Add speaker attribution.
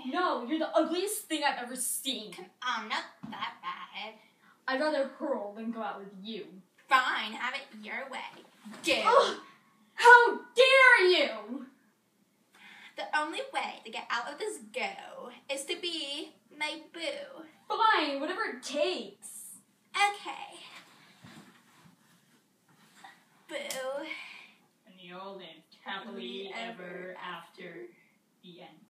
Speaker 1: No, you're the ugliest thing I've ever seen.
Speaker 2: Come on, not that bad.
Speaker 1: I'd rather hurl than go out with you.
Speaker 2: Fine, have it your way. Go.
Speaker 1: Ugh, how dare you!
Speaker 2: The only way to get out of this go is to be my boo.
Speaker 1: Fine, whatever it takes.
Speaker 2: Okay.